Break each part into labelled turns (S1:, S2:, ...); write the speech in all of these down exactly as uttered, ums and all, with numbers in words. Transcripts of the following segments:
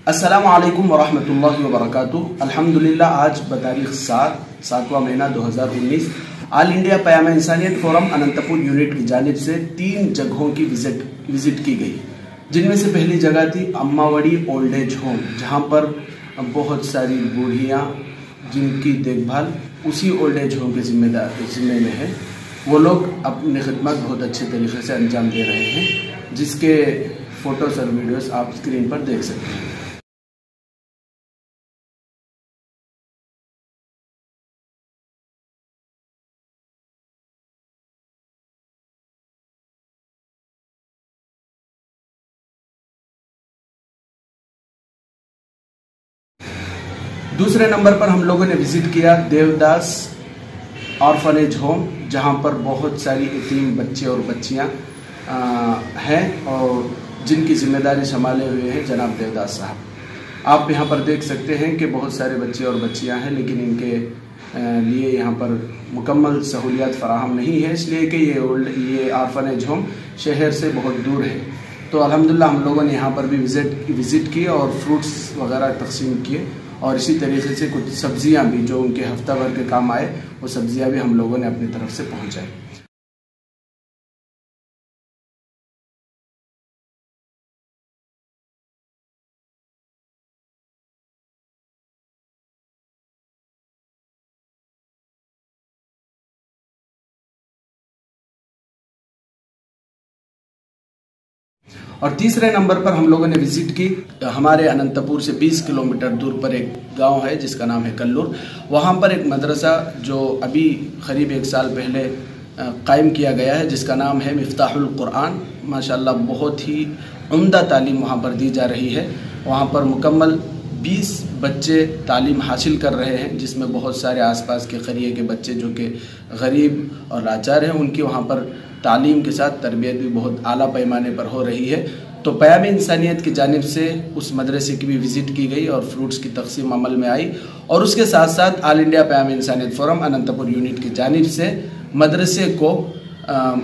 S1: अस्सलामु अलैकुम वरहमतुल्लाहि वबरकातुहू। अल्हम्दुलिल्लाह आज बतारीख सात सातवां महीना दो हज़ार उन्नीस ऑल इंडिया पयाम इंसानियत फोरम अनंतपुर यूनिट की जानिब से तीन जगहों की विजिट विजिट की गई, जिनमें से पहली जगह थी अम्मावड़ी ओल्ड एज होम, जहां पर बहुत सारी बूढ़ियां जिनकी देखभाल उसी ओल्ड एज होम के जिम्मेदार जिम्मे में है, वो लोग अपनी खिदमत बहुत अच्छे तरीके से अंजाम दे रहे हैं, जिसके फ़ोटोज़ और वीडियोस आप स्क्रीन पर देख सकते हैं। दूसरे नंबर पर हम लोगों ने विज़िट किया देवदास ऑर्फनेज होम, जहां पर बहुत सारी यतीम बच्चे और बच्चियां हैं और जिनकी जिम्मेदारी संभाले हुए हैं जनाब देवदास साहब। आप यहां पर देख सकते हैं कि बहुत सारे बच्चे और बच्चियां हैं, लेकिन इनके लिए यहां पर मुकम्मल सहूलियात फराहम नहीं है, इसलिए कि ये ओल्ड ये ऑर्फनेज होम शहर से बहुत दूर है। तो अल्हम्दुलिल्लाह हम लोगों ने यहाँ पर भी विज़िट विज़िट की और फ्रूट्स वगैरह तकसीम किए, और इसी तरीके से कुछ सब्जियां भी जो उनके हफ्ता भर के काम आए, वो सब्जियां भी हम लोगों ने अपनी तरफ से पहुंचाई। और तीसरे नंबर पर हम लोगों ने विजिट की हमारे अनंतपुर से बीस किलोमीटर दूर पर एक गांव है जिसका नाम है कल्लूर। वहां पर एक मदरसा जो अभी करीब एक साल पहले कायम किया गया है, जिसका नाम है मिफ्ताहुल कुरान। माशाल्लाह बहुत ही उम्दा तालीम वहां पर दी जा रही है। वहां पर मुकम्मल बीस बच्चे तालीम हासिल कर रहे हैं, जिसमें बहुत सारे आसपास के क़रिए के बच्चे जो कि गरीब और लाचार हैं, उनकी वहाँ पर तालीम के साथ तरबियत भी बहुत आला पैमाने पर हो रही है। तो पयाम इंसानियत की जानिब से उस मदरसे की भी विज़िट की गई और फ्रूट्स की तकसीम अमल में आई, और उसके साथ साथ ऑल इंडिया पयाम इंसानियत फोरम अनंतपुर यूनिट की जानिब से मदरसे को आ,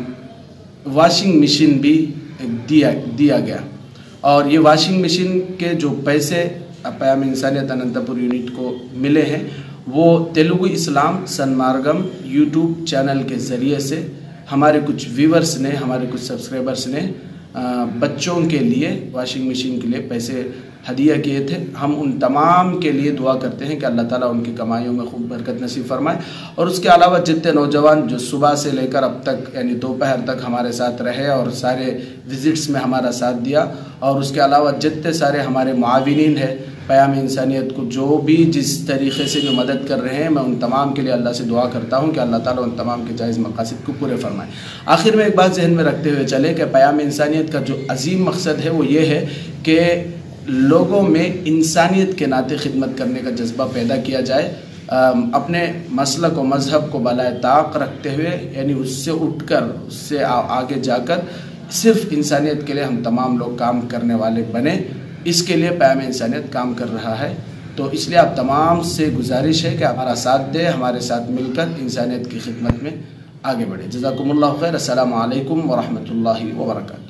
S1: वाशिंग मशीन भी दिया दिया गया। और ये वाशिंग मशीन के जो पैसे पयाम इंसानियत अनंतपुर यूनिट को मिले हैं, वो तेलुगु इस्लाम सन्मार्गम यूट्यूब चैनल के ज़रिए से हमारे कुछ व्यूवर्स ने, हमारे कुछ सब्सक्राइबर्स ने बच्चों के लिए वाशिंग मशीन के लिए पैसे हदिया किए थे। हम उन तमाम के लिए दुआ करते हैं कि अल्लाह ताला उनकी कमाइयों में खूब बरकत नसीब फरमाए। और उसके अलावा जितने नौजवान जो सुबह से लेकर अब तक यानी दोपहर तक हमारे साथ रहे और सारे विज़िट्स में हमारा साथ दिया, और उसके अलावा जितने सारे हमारे मुआविनीन हैं पयाम इंसानियत को जो भी जिस तरीके से भी मदद कर रहे हैं, मैं उन तमाम के लिए अल्लाह से दुआ करता हूं कि अल्लाह ताला उन तमाम के जायज़ मकासद को पूरे फरमाए। आखिर में एक बात जहन में रखते हुए चले कि पयाम इंसानियत का जो अजीम मकसद है वो ये है कि लोगों में इंसानियत के नाते खिदमत करने का जज्बा पैदा किया जाए, अपने मसलक व मज़हब को बलाए ताक़ रखते हुए, यानी उससे उठकर उससे आगे जाकर सिर्फ इंसानियत के लिए हम तमाम लोग काम करने वाले बने। इसके लिए पयाम इंसानियत काम कर रहा है। तो इसलिए आप तमाम से गुजारिश है कि हमारा साथ दें, हमारे साथ मिलकर इंसानियत की खिदमत में आगे बढ़े। जज़ाकुमुल्लाह खैर। अस्सलामु अलैकुम वरहमतुल्लाहि वबरकातुहू।